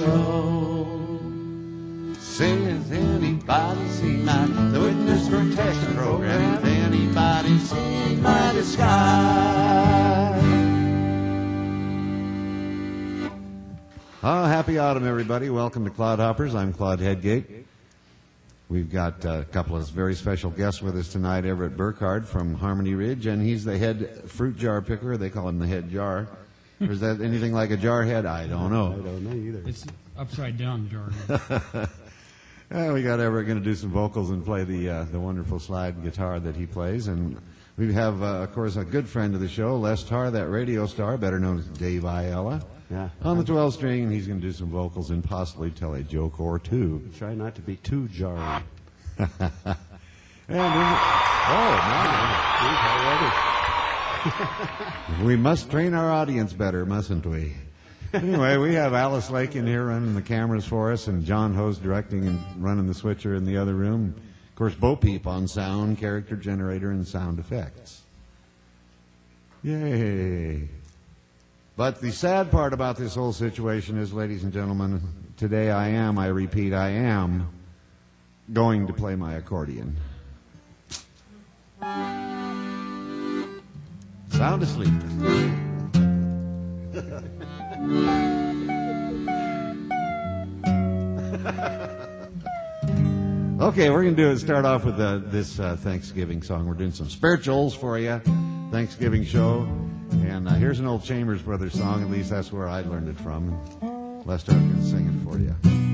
control. Says anybody seen the witness protection program? Anybody seen my disguise? Happy autumn, everybody. Welcome to Clodhoppers. I'm Clod Headgate. We've got a couple of very special guests with us tonight. Everett Burkhardt from Harmony Ridge, and he's the head fruit jar picker. They call him the head jar. Or is that anything like a jar head? I don't know. I don't know either. It's upside down jar head. We got Everett going to do some vocals and play the wonderful slide guitar that he plays. And we have, of course, a good friend of the show, Les Tarr, that radio star, better known as Dave Ayala. Yeah. On the 12 string, and he's going to do some vocals and possibly tell a joke or two. Try not to be too jarring. We must train our audience better, mustn't we? Anyway, we have Alice Lake in here running the cameras for us, and John Hose directing and running the switcher in the other room. Of course, Bo Peep on sound, character generator, and sound effects. Yay! But the sad part about this whole situation is, ladies and gentlemen, today I repeat, I am going to play my accordion. Sound asleep. Okay, we're going to start off with this Thanksgiving song. We're doing some spirituals for you, Thanksgiving show. And here's an old Chambers Brothers song. At least that's where I learned it from. Lester, I'm going to sing it for you.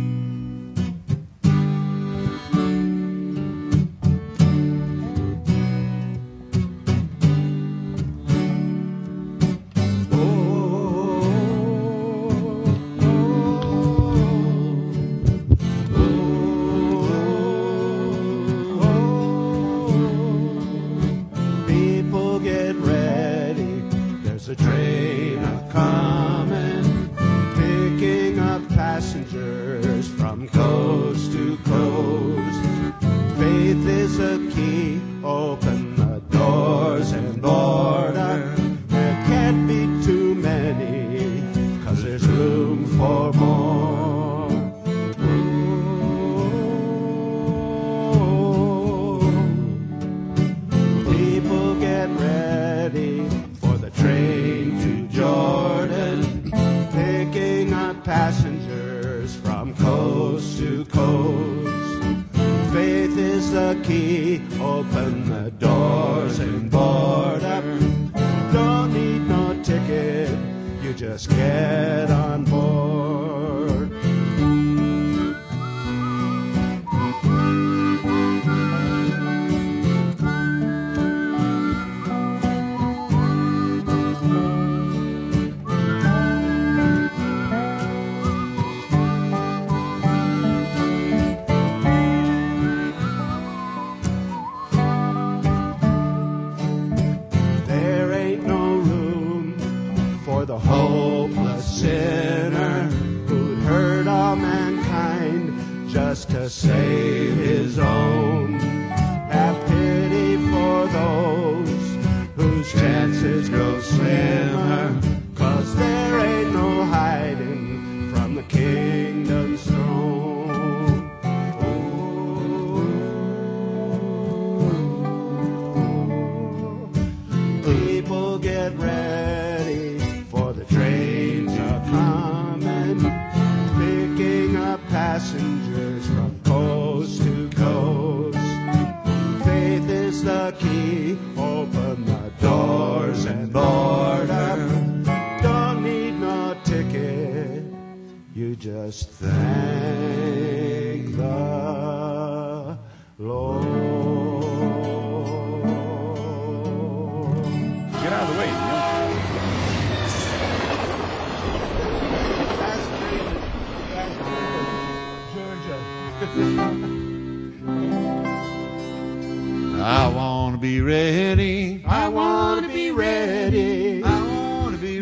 I want to be ready. I want to be ready. I want to be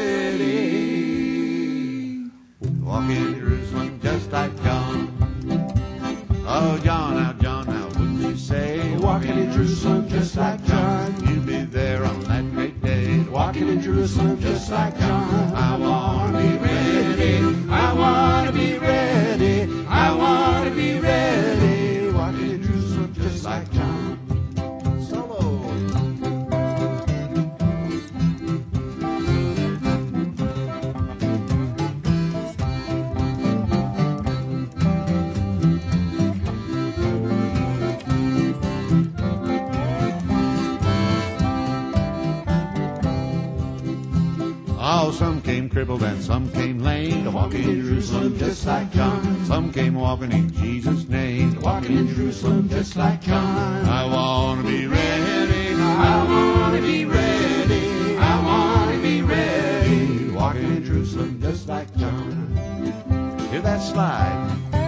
ready. Walk in Jerusalem just like John. Oh, John, now, wouldn't you say? Walking in Jerusalem just like John. You'll be there on that great day. Walking in Jerusalem just like John. I want to be ready. I want to be Oh, some came crippled and some came lame, to walk in Jerusalem just like John. Some came walking in Jesus' name, to walk in Jerusalem just like John. I want to be ready, I want to be ready, I want to be ready, walking in Jerusalem just like John. Hear that slide.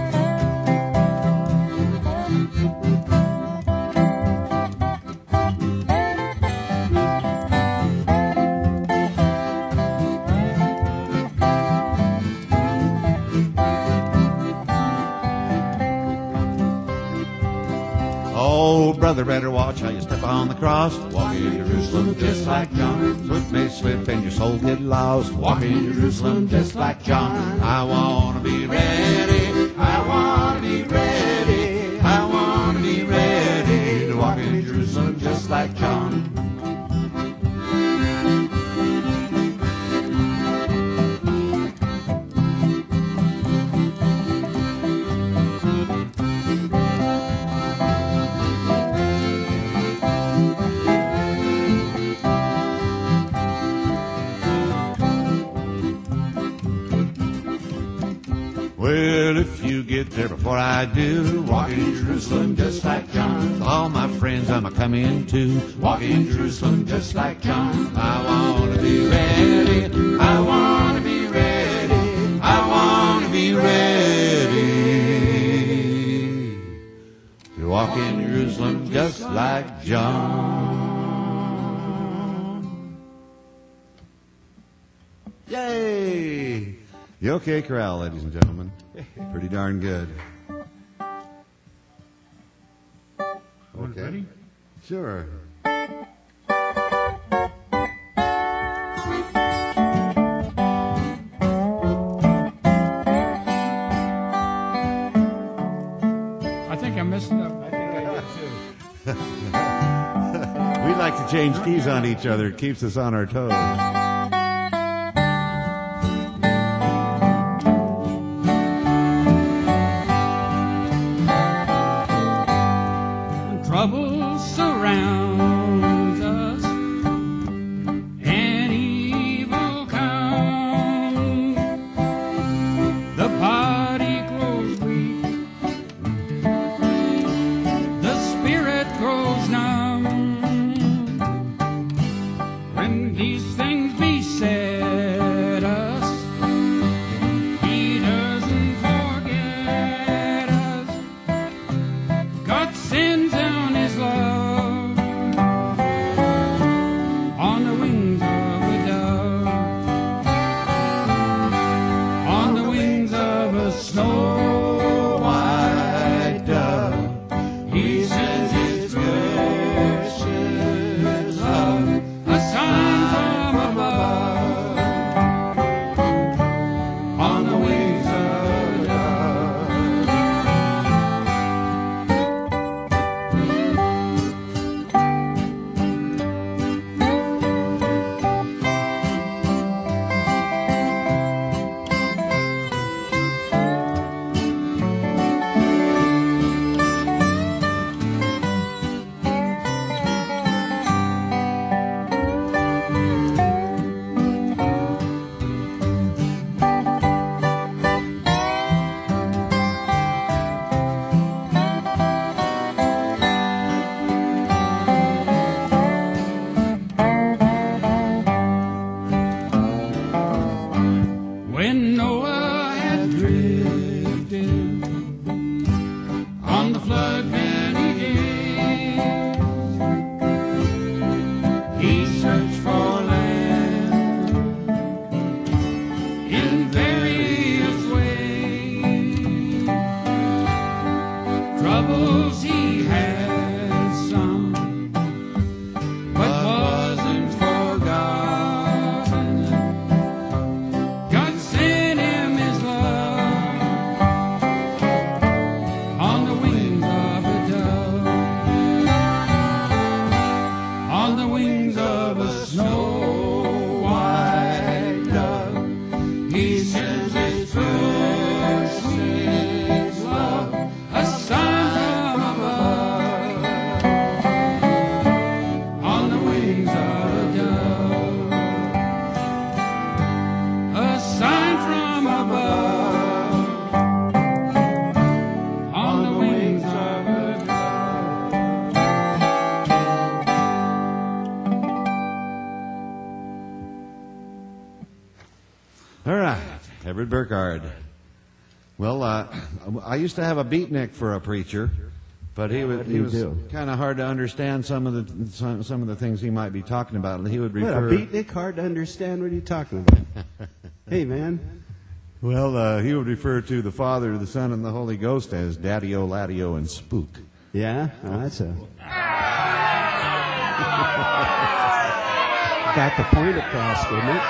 Oh, brother, better watch how you step on the cross. Walk in Jerusalem just like John. Foot may slip and your soul get lost. Walk in Jerusalem just like John. I want to be ready. I want to be ready. I want to be ready to walk in Jerusalem just like John. Well, if you get there before I do, walk in Jerusalem just like John. With all my friends I'm a-coming too. Walk in Jerusalem just like John. I want to be ready. I want to be ready. I want to be ready to walk in Jerusalem just like John. Yay! The OK Corral, ladies and gentlemen. Pretty darn good. Okay. Ready? Sure. I think I messed up. I think I did too. We like to change keys on each other. It keeps us on our toes. Trouble surrounds us, and evil comes. The body grows weak, the spirit grows numb. When these things beset us, He doesn't forget us. God sends down His love on the wings of a dove, on the wings of a snow white dove. He sends His precious love, a sign from All right, Everett Burkhardt. Well, I used to have a beatnik for a preacher, but he was kind of hard to understand some of the things he might be talking about. And he would refer. What, a beatnik hard to understand? What are you talking about? Hey, man. Well, he would refer to the Father, the Son, and the Holy Ghost as Daddy-o, Laddie-o, and Spook. Yeah? Oh, that's a... Got the point across, didn't it?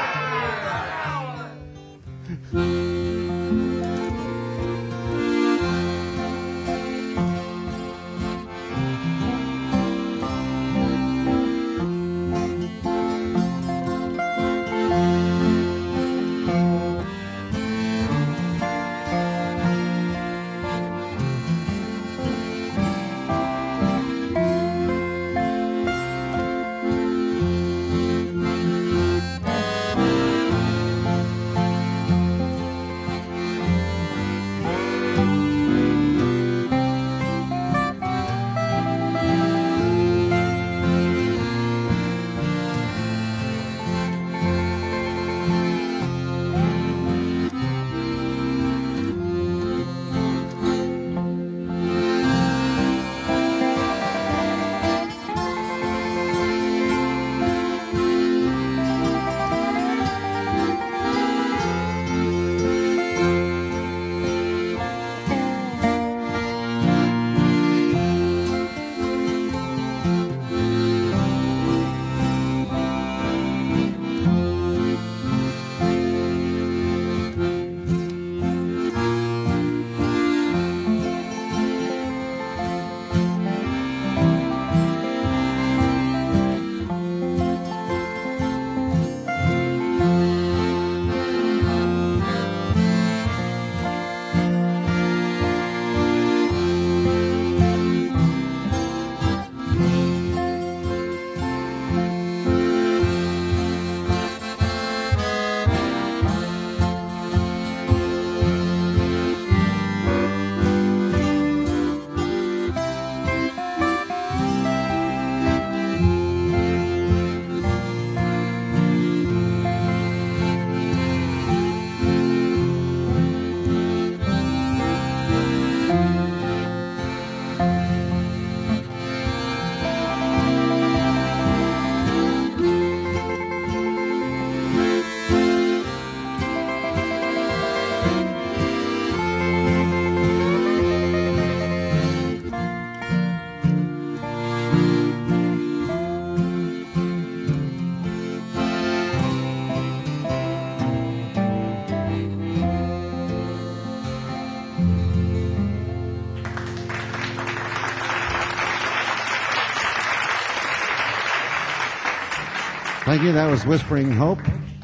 Thank you. That was Whispering Hope,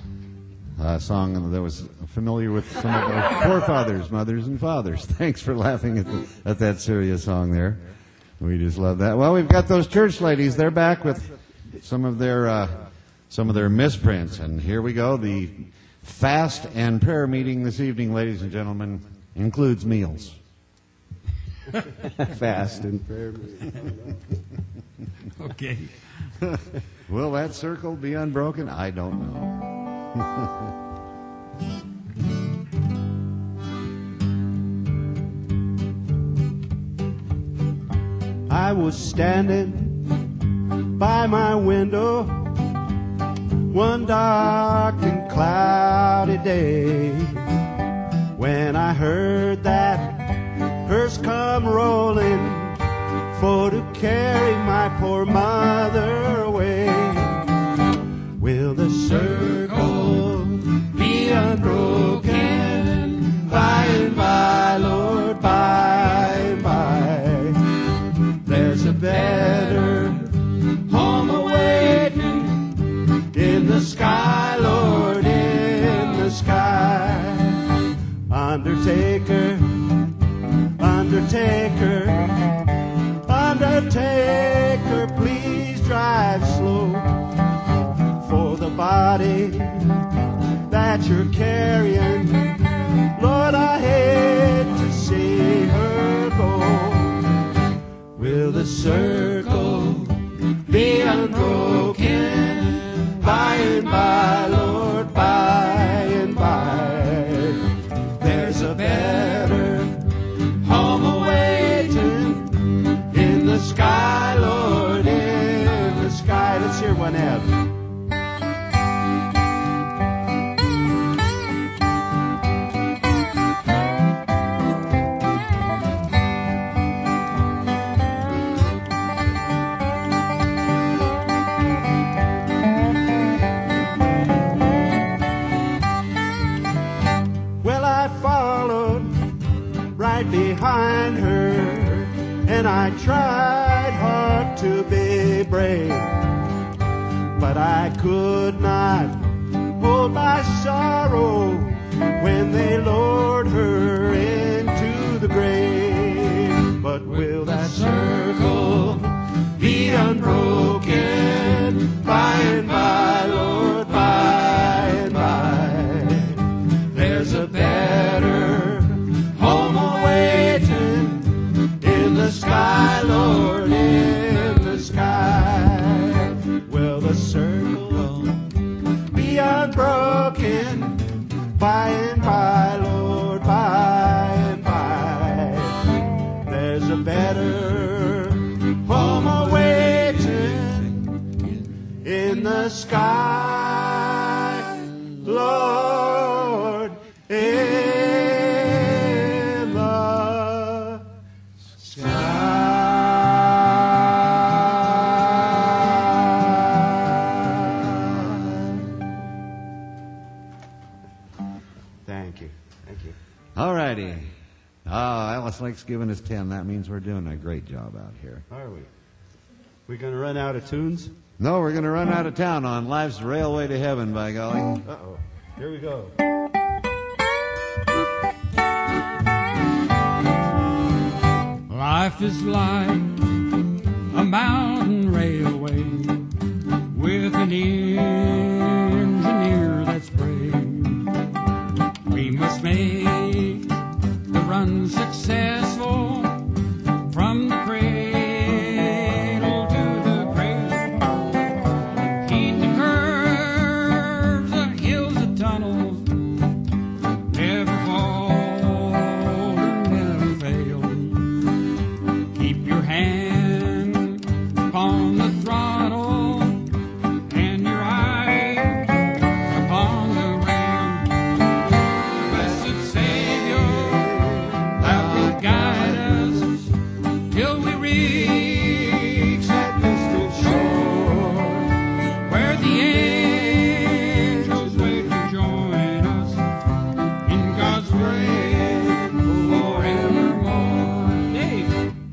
a song that was familiar with some of our forefathers, mothers, and fathers. Thanks for laughing at that serious song there. We just love that. Well, we've got those church ladies. They're back with some of their misprints. And here we go. The fast and prayer meeting this evening, ladies and gentlemen, includes meals. Fast and prayer meeting. Okay. Will that circle be unbroken? I don't know. I was standing by my window one dark and cloudy day when I heard that hearse come rolling for to carry my poor mother away. Will the circle be unbroken by and by, Lord, by and by? There's a better home awaiting in the sky, Lord, in the sky. Undertaker, undertaker, undertaker, please drive slow, for the body that you're carrying, Lord, I hate to see her go. Will the circle be unbroken by and by, Lord, by and by? tried hard to be brave, but I could not hold my sorrow when they lowered her into the grave. But will that circle be unbroken by and by, Lord, by and by? There's a better home awaiting in the sky, Lord, in the sky. Will the circle be unbroken by and by, Lord, by and by? There's a better home awaiting in the sky, Lord, in the sky. Thank you. Thank you. All righty. Alice Lake's giving us 10. That means we're doing a great job out here. Are we? We gonna run out of tunes? No, we're going to run out of town on Life's Railway to Heaven, by golly. Uh-oh. Here we go. Life is like a mountain railway with an engineer that's brave. We must make the run successful from the cradle to the grave. Heed the curves, the hills, the tunnels, never falter, never fail. Keep your hand upon the throttle and your eye upon the ram. Blessed Savior, thou wilt guide us till we reach that distant shore, where the angels wait to join us in God's grace forevermore. Dave.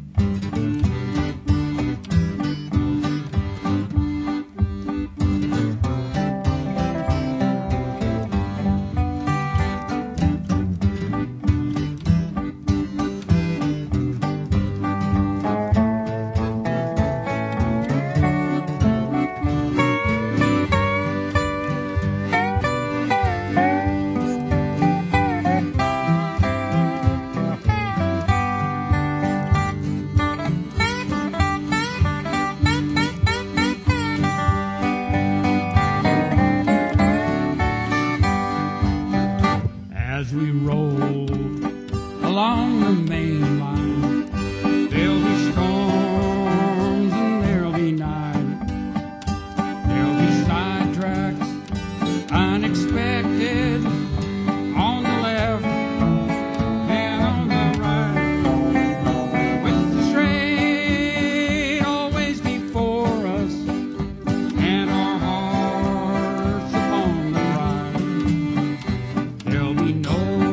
As we roll along the main line, there'll be storms and there'll be night. There'll be sidetracks, unexpected, on the left and on the right. With the straight always before us and our hearts upon the ride. There'll be no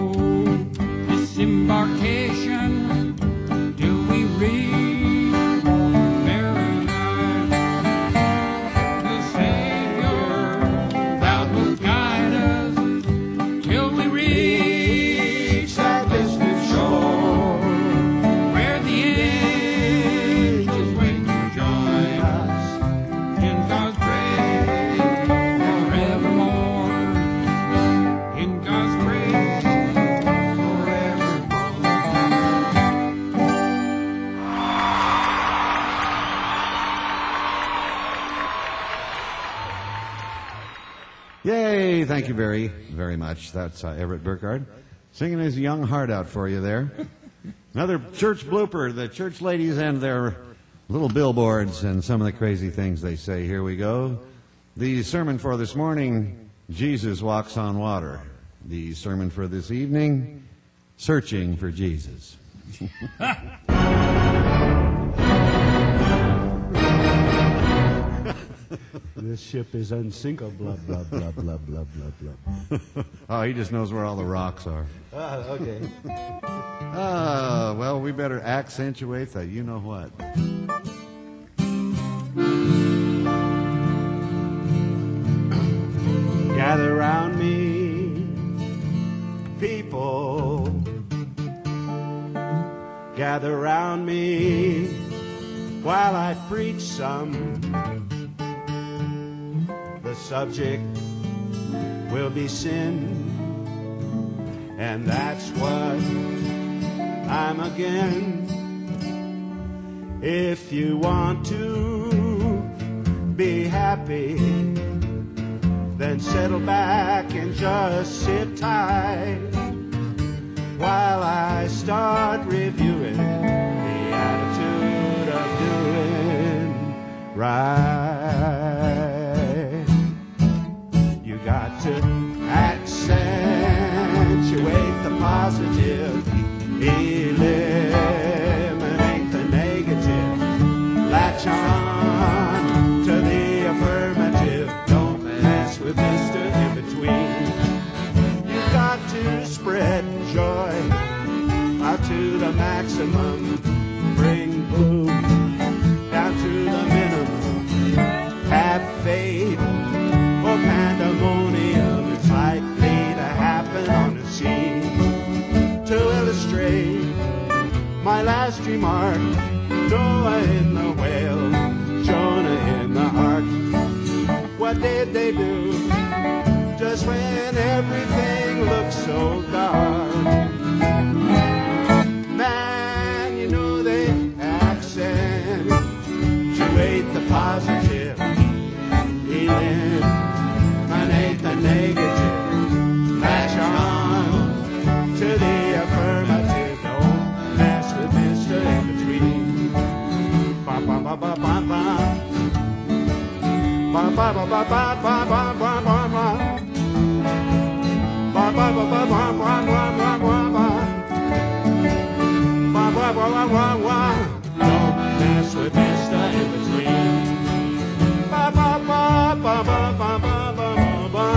disembarkation till we reach paradise. The Savior, thou wilt guide us till we reach that distant shore, where the angels wait to join us in God's grace forevermore. In God's grace forevermore. Yay! Thank you very, very much. That's Everett Burkhardt singing his young heart out for you there. Another church blooper, the church ladies and their little billboards and some of the crazy things they say. Here we go. The sermon for this morning, Jesus Walks on Water. The sermon for this evening, Searching for Jesus. This ship is unsinkable, blah, blah, blah, blah, blah, blah, blah. Oh, he just knows where all the rocks are. Okay. Well, we better accentuate the you-know-what. Gather round me, people. Gather round me while I preach some. The subject will be sin, and that's what I'm again. If you want to be happy, then settle back and just sit tight while I start reviewing the attitude of doing right. You got to accentuate the positive, eliminate the negative, latch on to the affirmative. Don't mess with Mr. In-Between. You got to spread joy out to the maximum, bring gloom down to the minimum. Have faith, or pandemonium is likely to happen on the scene. To illustrate my last remark, Noah in the whale, Jonah in the ark. What did they do just when everything looked so dark? Man, you know they accentuate the positive, eliminate the negative, latch on to the affirmative. Don't mess with Mr. In-Between. Ba ba ba ba ba ba. Ba ba ba ba ba ba ba ba ba ba. Ba ba ba ba ba ba ba ba ba ba. Ba ba ba ba ba ba. Don't mess with Mr. In-Between. Ba ba ba ba ba ba ba ba ba.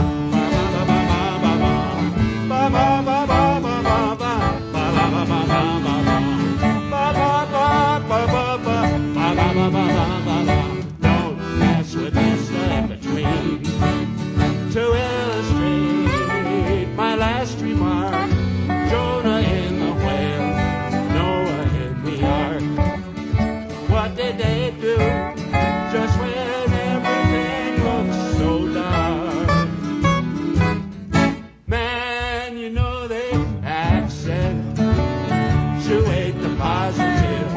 Ba ba ba ba ba ba ba. Ba ba ba ba ba ba ba. Ba ba ba ba ba ba ba. Ba ba ba ba ba ba. Don't mess with Mr. In-Between. To illustrate my last remark, Jonah in the whale, Noah in the ark. What did they do just when everything looks so dark? Man, you know they accentuate the positive,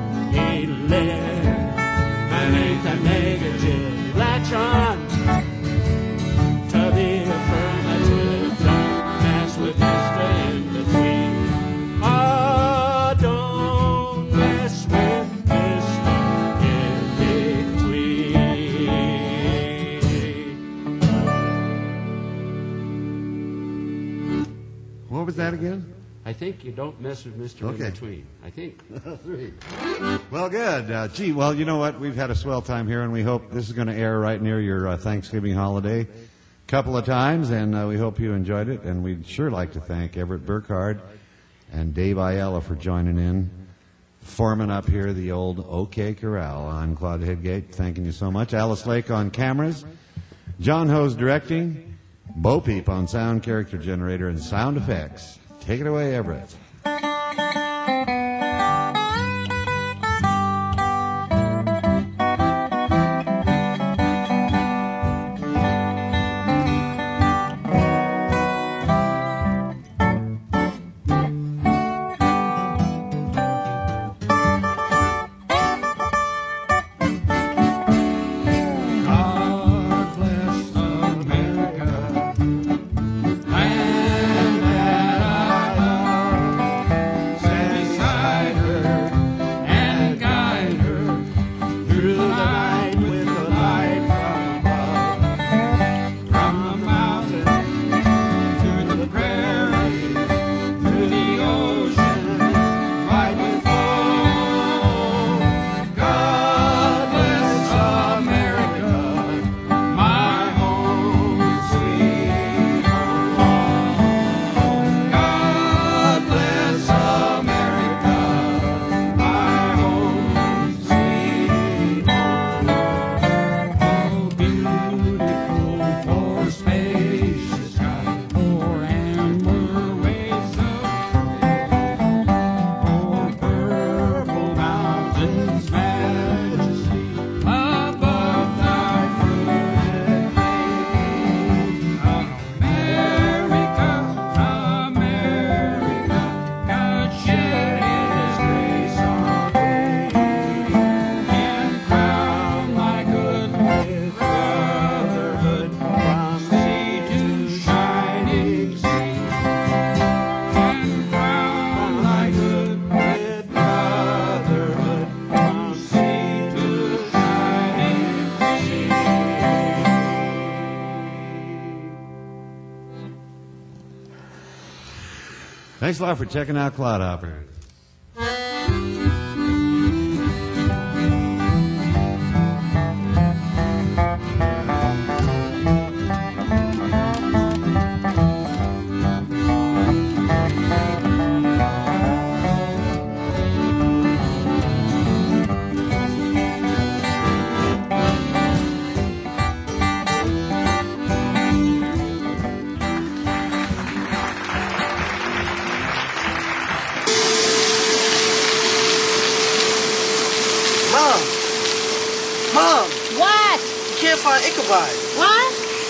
eliminate the negative, latch on to the affirmative. Don't mess with Mr. In-Between. Oh, don't mess with Mr. In-Between. What was that again? I think you don't mess with Mr. Okay. In-Between. I think. Well, good. Gee, well, you know what? We've had a swell time here, and we hope this is going to air right near your Thanksgiving holiday a couple of times, and we hope you enjoyed it. And we'd sure like to thank Everett Burkhardt and Dave Ayala for joining in, forming up here the old OK Corral. I'm Clod Headgate, thanking you so much. Alice Lake on cameras, John Hose directing, Bo Peep on sound, character generator, and sound effects. Take it away, Everett. God bless America, land that I love. Thanks a lot for checking out Clodhoppers. Mom, What? can't find Ichabod. What?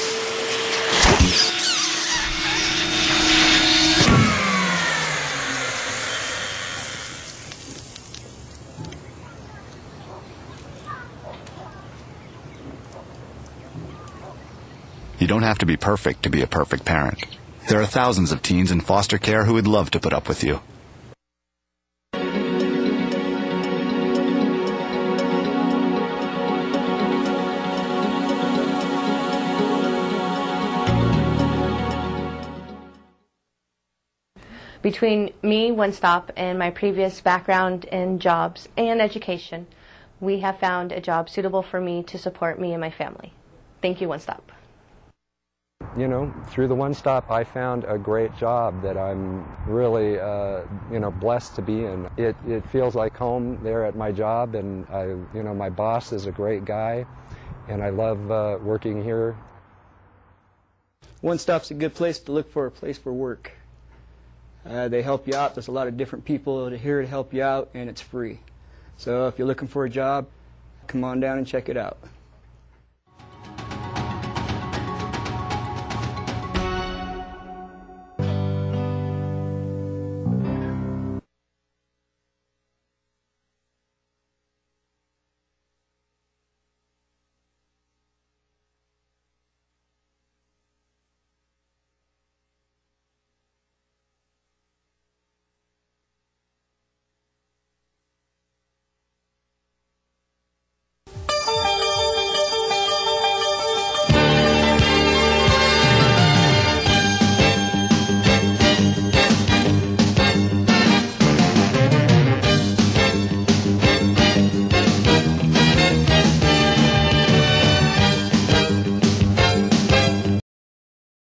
You don't have to be perfect to be a perfect parent. There are thousands of teens in foster care who would love to put up with you. Between me, One Stop, and my previous background in jobs and education, we have found a job suitable for me to support me and my family. Thank you, One Stop. You know, through the One Stop, I found a great job that I'm really, blessed to be in. It feels like home there at my job, and my boss is a great guy, and I love working here. One Stop's a good place to look for a place for work. They help you out. There's a lot of different people here to help you out, and it's free. So if you're looking for a job, come on down and check it out.